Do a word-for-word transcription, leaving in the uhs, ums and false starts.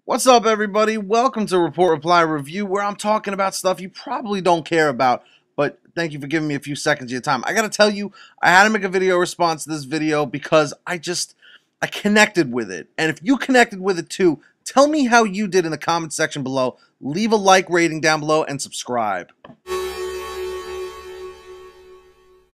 What's up, everybody? Welcome to Report Reply Review, where I'm talking about stuff you probably don't care about, but thank you for giving me a few seconds of your time. I gotta tell you, I had to make a video response to this video because I just, I connected with it. And if you connected with it too, tell me how you did in the comment section below. Leave a like rating down below and subscribe.